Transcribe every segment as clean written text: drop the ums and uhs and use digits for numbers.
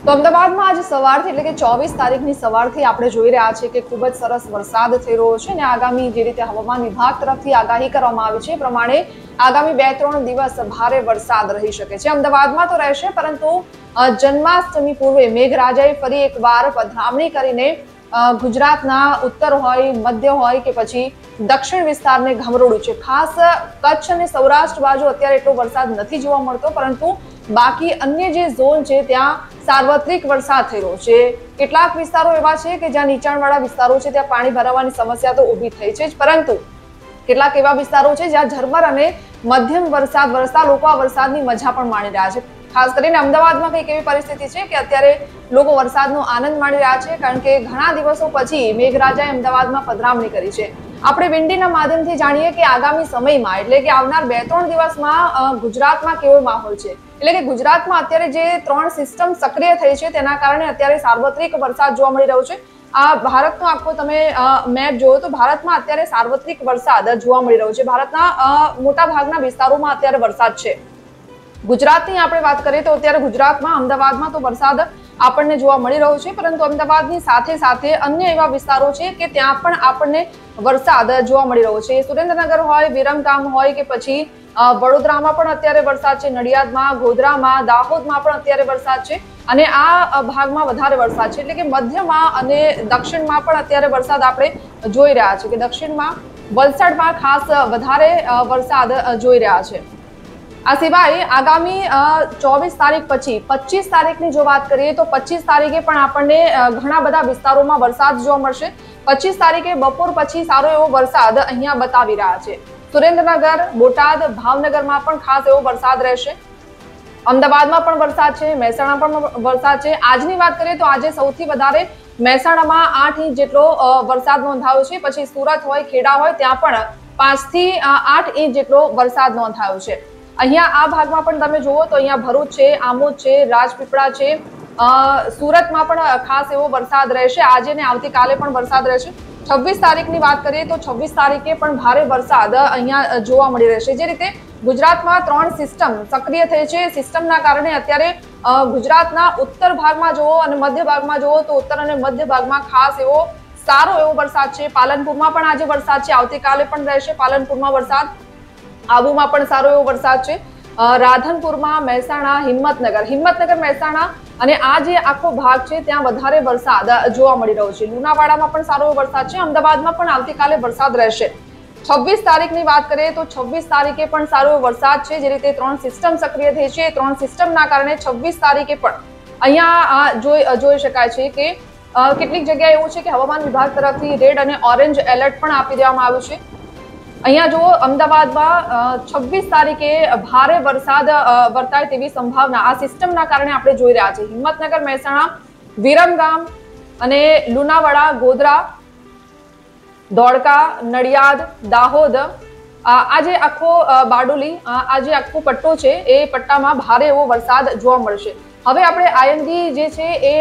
તો અમદાવાદમાં આજે સવારથી એટલે કે 24 તારીખની સવારથી આપણે જોઈ રહ્યા છીએ કે ખૂબ જ સરસ વરસાદ થઈ રહ્યો છે અને આગામી જે રીતે હવામાન વિભાગ તરફથી આગાહી કરવામાં આવી છે એ પ્રમાણે આગામી 2-3 દિવસ ભારે વરસાદ રહી શકે છે। અમદાવાદમાં તો રહેશે, પરંતુ જન્માષ્ટમી પૂર્વે મેઘરાજાએ ફરી એકવાર પધરામણી કરીને ગુજરાતના ઉત્તર હોય, મધ્ય હોય કે પછી દક્ષિણ વિસ્તારને ઘમરોળ્યું છે। ખાસ કચ્છ અને સૌરાષ્ટ્ર બાજુ અત્યારે એટલો વરસાદ નથી જોવા મળતો, પરંતુ બાકી અન્ય જે ઝોન છે ત્યાં સાર્વત્રિક વરસાદ થઈ રહ્યો છે। કેટલાક વિસ્તારો એવા છે કે જ્યાં નીચાણવાળા વિસ્તારો છે ત્યાં પાણી ભરાવાની સમસ્યા તો ઊભી થઈ છે જ, પરંતુ કેટલાક એવા વિસ્તારો છે જ્યાં ઝરમર અને મધ્યમ વરસાદ વરસતા લોકો આ વરસાદની મજા પણ માણી રહ્યા છે। ખાસ કરીને અમદાવાદમાં કંઈક એવી પરિસ્થિતિ છે કે અત્યારે લોકો વરસાદનો આનંદ માણી રહ્યા છે, કારણ કે ઘણા દિવસો પછી મેઘરાજાએ અમદાવાદમાં પધરામણી કરી છે। આપણે વિંડીના માધ્યમથી જાણીએ કે આગામી સમયમાં એટલે કે આવનાર 2-3 દિવસમાં ગુજરાતમાં કેવો માહોલ છે। એટલે કે ગુજરાતમાં અત્યારે જે 3 સિસ્ટમ સક્રિય થઈ છે તેના કારણે અત્યારે સાર્વત્રિક વરસાદ જોવા મળી રહ્યો છે। આ ભારતનો આખો તમે મેપ જોયો તો ભારતમાં અત્યારે સાર્વત્રિક વરસાદ જોવા મળી રહ્યો છે। ભારતના મોટા ભાગના વિસ્તારોમાં અત્યારે વરસાદ છે। ગુજરાતની આપણે વાત કરીએ તો અત્યારે ગુજરાતમાં અમદાવાદમાં તો વરસાદ આપણને જોવા મળી રહ્યો છે, પરંતુ અમદાવાદની સાથે સાથે અન્ય એવા વિસ્તારો છે કે ત્યાં પણ આપણને વરસાદ જોવા મળી રહ્યો છે। સુરેન્દ્રનગર હોય, વિરમગામ હોય કે પછી વડોદરામાં પણ અત્યારે વરસાદ છે, નડિયાદમાં, ગોધરામાં, દાહોદમાં પણ અત્યારે વરસાદ છે અને આ ભાગમાં વધારે વરસાદ છે। એટલે કે મધ્યમાં અને દક્ષિણમાં પણ અત્યારે વરસાદ આપણે જોઈ રહ્યા છે કે દક્ષિણમાં વલસાડમાં ખાસ વધારે વરસાદ જોઈ રહ્યા છે। આ સિવાય આગામી 24 તારીખ પછી 25 તારીખની જો વાત કરીએ તો 25 તારીખે પણ આપણને ઘણા બધા વિસ્તારોમાં વરસાદ જોવા મળશે। 25 તારીખે બપોર પછી સારો એવો વરસાદ અહીંયા બતાવી રહ્યા છે। સુરેન્દ્રનગર, બોટાદ, ભાવનગરમાં પણ ખાસ એવો વરસાદ રહેશે। અમદાવાદમાં પણ વરસાદ છે, મહેસાણામાં પણ વરસાદ છે। આજની વાત કરીએ તો આજે સૌથી વધારે મહેસાણામાં 8 ઇંચ જેટલો વરસાદ નોંધાયો છે। પછી સુરત હોય, ખેડા હોય ત્યાં પણ 5 થી 8 ઇંચ જેટલો વરસાદ નોંધાયો છે। અહીંયા આ ભાગમાં પણ તમે જુઓ તો અહીંયા ભરૂચ છે, આમોદ છે, રાજપીપળા છે, સુરતમાં પણ ખાસ એવો વરસાદ રહેશે। આજે ને આવતીકાલે પણ વરસાદ રહેશે। 26 તારીખની વાત કરીએ તો 26 તારીખે પણ ભારે વરસાદ અહીંયા જોવા મળી રહેશે। જે રીતે ગુજરાતમાં 3 સિસ્ટમ સક્રિય થઈ છે, સિસ્ટમના કારણે અત્યારે ગુજરાતના ઉત્તર ભાગમાં જુઓ અને મધ્ય ભાગમાં જુઓ તો ઉત્તર અને મધ્ય ભાગમાં ખાસ એવો સારો એવો વરસાદ છે। પાલનપુરમાં પણ આજે વરસાદ છે, આવતીકાલે પણ રહેશે પાલનપુરમાં વરસાદ। આબુમાં પણ સારો એવો વરસાદ છે। રાધનપુરમાં, મહેસાણા, હિંમતનગર, મહેસાણા અને આ જે આખો ભાગ છે ત્યાં વધારે વરસાદ જોવા મળી રહ્યો છે। લુણાવાડામાં પણ સારો એવો વરસાદ છે। અમદાવાદમાં પણ આવતીકાલે વરસાદ રહેશે। 26 તારીખની વાત કરીએ તો 26 તારીખે પણ સારો એવો વરસાદ છે। જે રીતે 3 સિસ્ટમ સક્રિય થઈ છે, 3 સિસ્ટમના કારણે 26 તારીખે પણ અહીંયા જોઈ શકાય છે કે કેટલીક જગ્યાએ એવું છે કે હવામાન વિભાગ તરફથી રેડ અને ઓરેન્જ એલર્ટ પણ આપી દેવામાં આવ્યું છે। અહીંયા જુઓ અમદાવાદમાં 26 તારીખે ભારે વરસાદ વર્તાય તેવી સંભાવના આ સિસ્ટમના કારણે આપણે જોઈ રહ્યા છીએ। હિંમતનગર, મહેસાણા, વિરમગામ અને લુણાવાડા, ગોધરા, ધોળકા, નડિયાદ, દાહોદ, આ જે આખો બારડોલી, આ જે આખો પટ્ટો છે એ પટ્ટામાં ભારે એવો વરસાદ જોવા મળશે। હવે આપણે આઈએમડી જે છે એ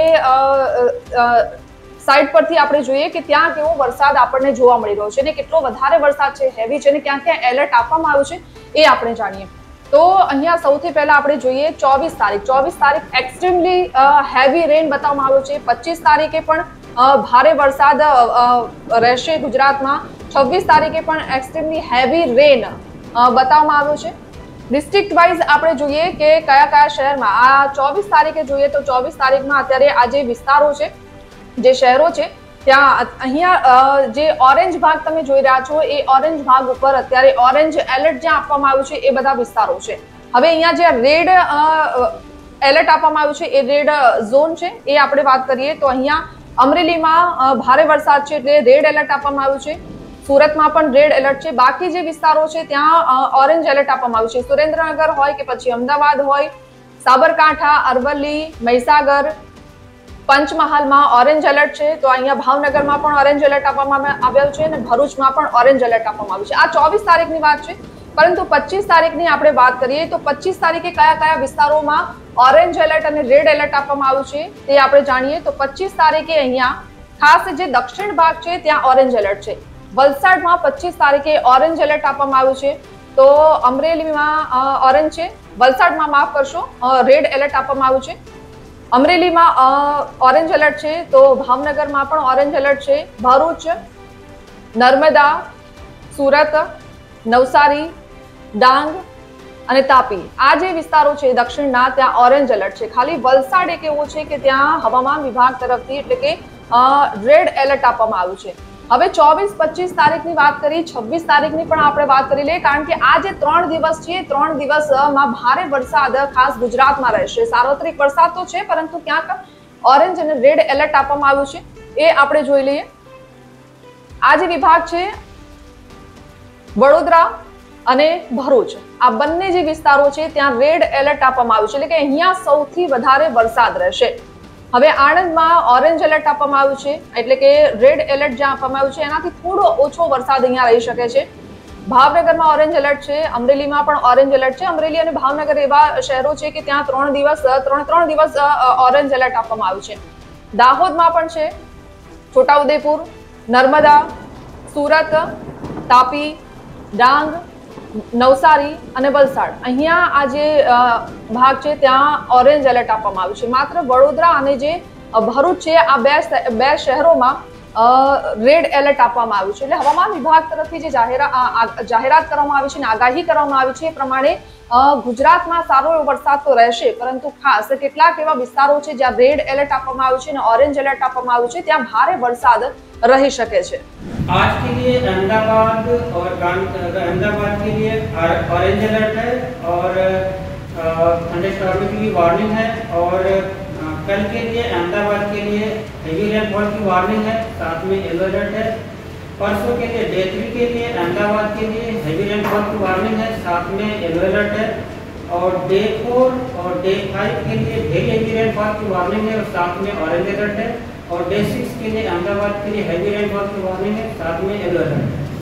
સાઇડ પરથી આપણે જોઈએ કે ત્યાં કેવો વરસાદ આપણને જોવા મળી રહ્યો છે અને કેટલો વધારે વરસાદ છે, હેવી છે અને ક્યાં ક્યાં એલર્ટ આપવામાં આવ્યું છે એ આપણે જાણીએ। તો અહીંયા સૌથી પહેલા આપણે જોઈએ 24 તારીખ એક્સ્ટ્રીમલી હેવી રેન બતાવવામાં આવ્યો છે। 25 તારીખે પણ ભારે વરસાદ રહેશે ગુજરાતમાં। 26 તારીખે પણ એક્સ્ટ્રીમલી હેવી રેન બતાવવામાં આવ્યો છે। ડિસ્ટ્રિક્ટ વાઇઝ આપણે જોઈએ કે કયા કયા શહેરમાં આ 24 તારીખે જોઈએ તો 24 તારીખમાં અત્યારે આ જે વિસ્તારો છે, જે શહેરો છે ત્યાં અહીંયા જે ઓરેન્જ ભાગ તમે જોઈ રહ્યા છો એ ઓરેન્જ ભાગ ઉપર અત્યારે ઓરેન્જ એલર્ટ જ્યાં આપવામાં આવ્યું છે એ બધા વિસ્તારો છે। હવે અહીંયા જે રેડ એલર્ટ આપવામાં આવ્યું છે એ રેડ ઝોન છે એ આપણે વાત કરીએ તો અહીંયા અમરેલીમાં ભારે વરસાદ છે એટલે રેડ એલર્ટ આપવામાં આવ્યું છે। સુરતમાં પણ રેડ એલર્ટ છે। બાકી જે વિસ્તારો છે ત્યાં ઓરેન્જ એલર્ટ આપવામાં આવ્યું છે। સુરેન્દ્રનગર હોય કે પછી અમદાવાદ હોય, સાબરકાંઠા, અરવલ્લી, મહીસાગર, પંચમહાલમાં ઓરેન્જ એલર્ટ છે। તો અહીંયા ભાવનગરમાં પણ ઓરેન્જ એલર્ટ આપવામાં આવ્યું છે અને ભરૂચમાં પણ ઓરેન્જ એલર્ટ આપવામાં આવ્યું છે। આ 24 તારીખની વાત છે, પરંતુ 25 તારીખની આપણે વાત કરીએ તો 25 તારીખે કયા કયા વિસ્તારોમાં ઓરેન્જ એલર્ટ અને રેડ એલર્ટ આપવામાં આવ્યું છે તે આપણે જાણીએ તો 25 તારીખે અહીંયા ખાસ જે દક્ષિણ ભાગ છે ત્યાં ઓરેન્જ એલર્ટ છે। વલસાડમાં 25 તારીખે ઓરેન્જ એલર્ટ આપવામાં આવ્યું છે। તો અમરેલીમાં ઓરેન્જ છે, વલસાડમાં માફ કરશો રેડ એલર્ટ આપવામાં આવ્યું છે। અમરેલીમાં ઓરેન્જ એલર્ટ છે, તો ભાવનગરમાં પણ ઓરેન્જ એલર્ટ છે. ભરૂચ, નર્મદા, સુરત, નવસારી, ડાંગ અને તાપી, આ જે વિસ્તારો છે દક્ષિણના, ત્યાં ઓરેન્જ એલર્ટ છે. ખાલી વલસાડ એક એવો છે કે ત્યાં હવામાન વિભાગ તરફથી એટલે કે રેડ એલર્ટ આપવામાં આવ્યું છે. હવે 24-25 તારીખની વાત કરી, 26 તારીખની પણ આપણે વાત કરી લઈએ, કારણ કે આ જે 3 દિવસ છે, 3 દિવસમાં ભારે વરસાદ ખાસ ગુજરાતમાં રહેશે. સાર્વત્રિક વરસાદ તો છે, પરંતુ ક્યાંક ઓરેન્જ અને રેડ એલર્ટ આપવામાં આવ્યું છે, એ આપણે જોઈ લઈએ. આ જે વિભાગ છે વડોદરા અને ભરૂચ, આ બંને જે વિસ્તારો છે ત્યાં રેડ એલર્ટ આપવામાં આવ્યું છે, એટલે કે અહીંયા સૌથી વધારે વરસાદ રહેશે. હવે આણંદમાં ઓરેન્જ એલર્ટ આપવામાં આવ્યું છે, એટલે કે રેડ એલર્ટ જ્યાં આપવામાં આવ્યું છે એનાથી થોડો ઓછો વરસાદ અહીંયા રહી શકે છે. ભાવનગરમાં ઓરેન્જ એલર્ટ છે, અમરેલીમાં પણ ઓરેન્જ એલર્ટ છે. અમરેલી અને ભાવનગર એવા શહેરો છે કે ત્યાં 3 દિવસ ઓરેન્જ એલર્ટ આપવામાં આવ્યું છે. દાહોદમાં પણ છે, છોટાઉદેપુર, નર્મદા, સુરત, તાપી, ડાંગ, નવસારી અને વલસાડ, અહીંયા આ જે ભાગ છે ત્યાં ઓરેન્જ એલર્ટ આપવામાં આવ્યું છે. માત્ર વડોદરા અને જે ભરૂચ છે, આ બે શહેરોમાં રેડ એલર્ટ આપવામાં આવ્યું છે. એટલે હવામાન વિભાગ તરફથી જે જાહેરાત કરવામાં આવી છે અને આગાહી કરવામાં આવી છે એ પ્રમાણે ગુજરાતમાં સારો એવો વરસાદ તો રહેશે, પરંતુ ખાસ કેટલાક એવા વિસ્તારો છે જ્યાં રેડ એલર્ટ આપવામાં આવ્યું છે અને ઓરેન્જ એલર્ટ આપવામાં આવ્યું છે, ત્યાં ભારે વરસાદ रही सके छे। आज के लिए अहमदाबाद और अहमदाबाद के लिए ऑरेंज अलर्ट है और थंडरस्टॉर्म की वार्निंग है, और कल के लिए अहमदाबाद के लिए हेवी रेनफॉल की वार्निंग है, साथ में येलो अलर्ट है। परसों के लिए डे 3 के लिए अहमदाबाद के लिए हेवी रेनफॉल की वार्निंग है, साथ में येलो अलर्ट है, और डे 4 और डे 5 के लिए वेरी हेवी रेनफॉल की वार्निंग है और साथ में ऑरेंज अलर्ट है, और डे 6 के लिए अहमदाबाद के लिए हेवी रेनफॉल की वार्निंग है, साथ में येलो अलर्ट है।